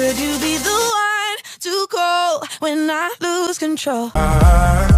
Could you be the one to call when I lose control?